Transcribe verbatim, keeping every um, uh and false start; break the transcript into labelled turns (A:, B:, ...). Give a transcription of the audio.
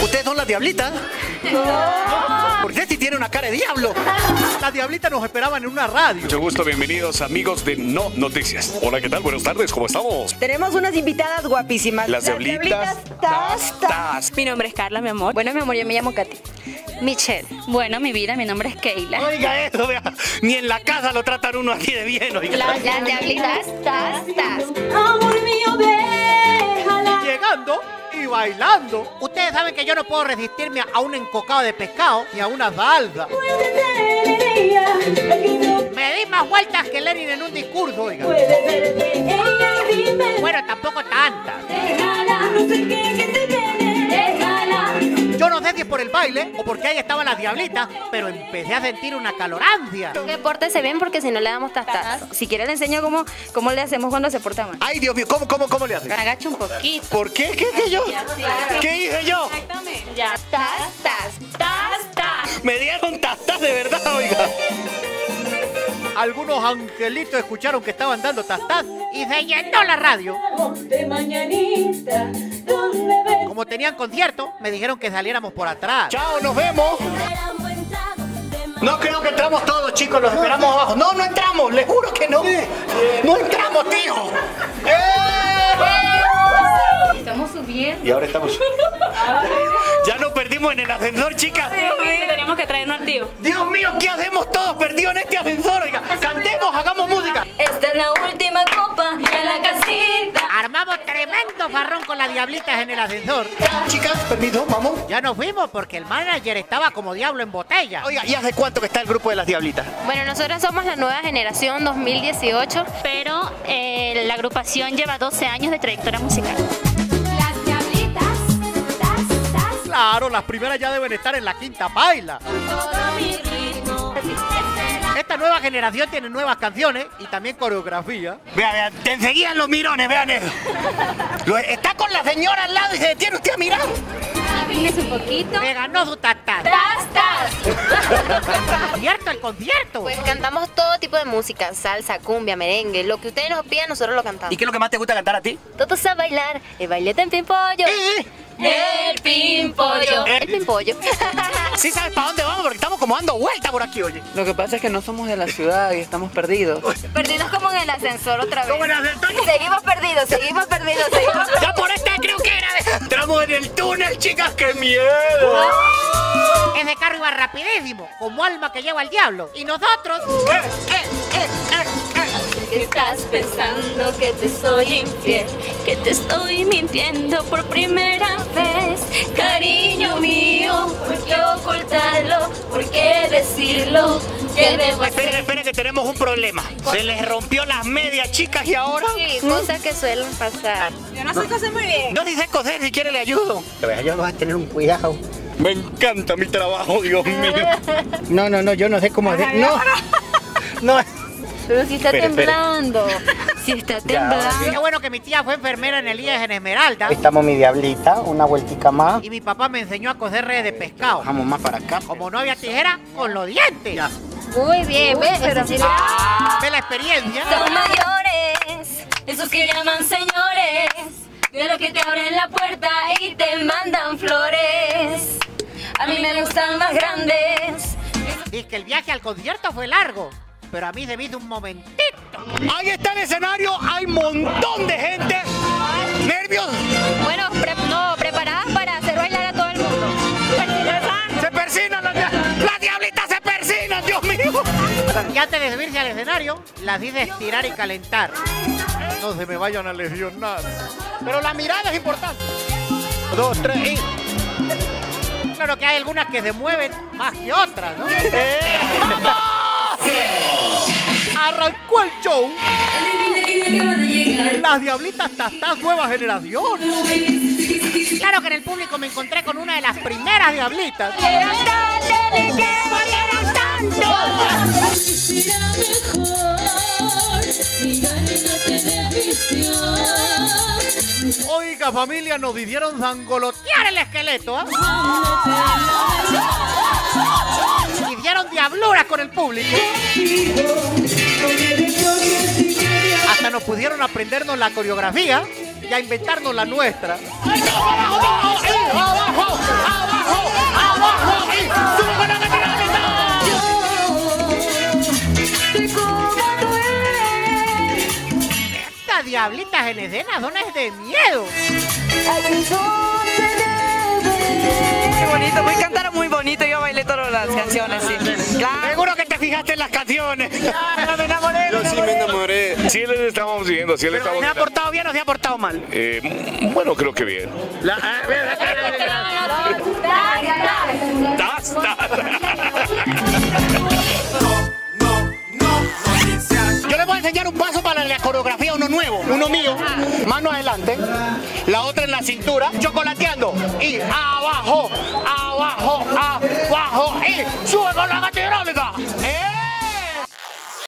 A: ¿Ustedes son las diablitas? No. ¿Por qué si tiene una cara de diablo? Las diablitas nos esperaban en una radio.
B: Mucho gusto, bienvenidos amigos de No Noticias. Hola, ¿qué tal? Buenas tardes, ¿cómo estamos?
C: Tenemos unas invitadas guapísimas.
B: Las diablitas.
C: Tas, tas.
D: Mi nombre es Carla, mi amor.
C: Bueno, mi amor, yo me llamo Katy.
D: Michelle. Bueno, mi vida, mi nombre es Keila.
A: Oiga eso, vea. Ni en la casa lo tratan uno aquí de bien, oiga.
D: Las diablitas, tas, tas.
E: Amor mío, déjala.
A: Llegando y bailando. Ustedes saben que yo no puedo resistirme a un encocado de pescado ni a una salsa. Me di más vueltas que Lenin en un discurso, oiga. Bueno, tampoco tantas.
E: Déjala, no sé qué, que te viene. Déjala.
A: Yo no sé si es por el baile o porque ahí estaban las diablitas, pero empecé a sentir una calorancia.
C: Que pórtese bien porque si no le damos tastas. Si quiere le enseño cómo, cómo le hacemos cuando se porta mal.
A: Ay, Dios mío, ¿cómo, cómo, cómo le hacen?
D: Agacha un poquito.
A: ¿Por qué? ¿Qué hice yo? ¿Qué hice yo?
D: Exactamente. Ya. Tas, tas, tas, tas.
A: Me dieron tastas de verdad, oiga. Algunos angelitos escucharon que estaban dando tastas y se llenó la radio.
E: De mañanita, ¿dónde ves?
A: Como tenían concierto, me dijeron que saliéramos por atrás. Chao, nos vemos. No creo que entramos todos, chicos, los esperamos abajo. No, no entramos, les juro que no. No entramos, tío.
D: Estamos subiendo.
A: Y ahora estamos... Ya nos perdimos en el ascensor, chicas.
D: Tenemos que traernos al tío.
A: Dios mío, ¿qué hacemos todos perdidos en este ascensor? Oiga, cantemos, hagamos música.
E: Esta es la última copa en la casita.
A: Armamos tremendo farrón con las diablitas en el ascensor. Chicas, permiso, vamos. Ya nos fuimos porque el manager estaba como diablo en botella. Oiga, ¿y hace cuánto que está el grupo de las diablitas?
C: Bueno, nosotros somos la nueva generación dos mil dieciocho.
D: Pero eh, la agrupación lleva doce años de trayectoria musical.
E: Las diablitas, tas, tas.
A: Claro, las primeras ya deben estar en la quinta paila.
E: Todo mi ritmo.
A: Esta nueva generación tiene nuevas canciones y también coreografía. Vean, vean, te enseguida los mirones, vean eso. Lo- Está con la señora al lado y se detiene usted a mirar.
D: Afínese un poquito.
A: Me ganó su tatá.
D: Tas, tas.
A: Concierto, el concierto.
C: Pues cantamos todo tipo de música, salsa, cumbia, merengue, lo que ustedes nos pidan nosotros lo cantamos.
A: ¿Y qué es lo que más te gusta cantar a ti?
C: Todos a bailar, el bailete en pimpollo.
A: Eh,
D: El pimpollo.
C: El pimpollo.
A: Sí sabes para dónde vamos porque estamos como dando vuelta por aquí, oye.
F: Lo que pasa es que no somos de la ciudad y estamos perdidos.
C: Perdidos como en el ascensor otra vez.
A: ¿Cómo en el ascensor?
C: Seguimos perdidos, seguimos perdidos, seguimos perdidos.
A: Ya por esta creo que era. Entramos en el túnel, chicas, qué miedo. Ese carro iba rapidísimo, como alma que lleva al diablo. Y nosotros... Eh, eh, eh, eh, eh.
D: Que estás pensando que te soy infiel, que te estoy mintiendo por primera vez. Cariño mío, ¿por qué ocultarlo? ¿Por qué decirlo? ¿Qué debo hacer?
A: Esperen, esperen que tenemos un problema. Se les rompió las medias, chicas, y ahora...
C: Sí, cosas que suelen pasar.
D: Yo no sé coser muy bien.
A: No dice coser, si quiere le ayudo. Te voy a ayudar, vas a tener un cuidado. Me encanta mi trabajo, Dios mío. No, no, no, yo no sé cómo hacer. No, no.
C: Pero si está
A: Espere, espere.
C: temblando. Si está temblando.
A: Qué bueno que mi tía fue enfermera en el I E S en Esmeralda.
G: Estamos mi diablita, una vueltica más.
A: Y mi papá me enseñó a coser redes de pescado.
G: Vamos más para acá.
A: Como no había tijera, con los dientes. Ya.
C: Muy bien, ¿ves? Eso sí le-
A: Ve la experiencia.
D: Son mayores, esos que llaman señores, de los que te abren la puerta y te mandan flores. A mí me gustan más grandes.
A: Dice que el viaje al concierto fue largo, pero a mí se me hizo un momentito. Ahí está el escenario, hay un montón de gente. ¿Nervios?
C: Bueno, pre- no, preparadas para hacer bailar a todo el mundo.
A: Se persinan las, dia- las diablitas, se persinan, Dios mío. Y antes de subirse al escenario, las hice estirar y calentar. No se me vayan a lesionar. Pero la mirada es importante. Dos, tres y... Claro que hay algunas que se mueven más que otras, ¿no? ¡Eh! Arrancó el show. Las diablitas Tastás nueva generación. Claro que en el público me encontré con una de las primeras diablitas. Oiga, familia, nos hicieron zangolotear el esqueleto, ¿eh? Hicieron diabluras con el público. Hasta nos pudieron aprendernos la coreografía y a inventarnos la nuestra. ¡Abajo, abajo, abajo! Diablitas en escena, dones de miedo.
F: Qué bonito, voy a cantar muy bonito, yo bailé todas las canciones, sí. Claro.
A: Seguro que te fijaste en las canciones. Claro, me enamoré.
B: Yo sí me enamoré. Sí le estamos viendo, sí le estamos
A: ¿Se ha
B: viendo.
A: portado bien o se ha portado mal?
B: Eh, bueno, creo que bien.
A: La, ah,
B: Tas, tas.
A: yo les voy a enseñar un paso para la coreografía, uno nuevo, uno mío. Mano adelante, la otra en la cintura, chocolateando. Y abajo, abajo, abajo, y sube con la gata hidráulica. ¡Eh!